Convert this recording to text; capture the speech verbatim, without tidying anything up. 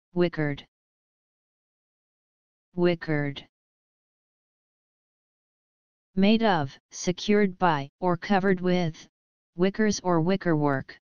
wickered, wickered. Made of, secured by, or covered with, wickers or wickerwork.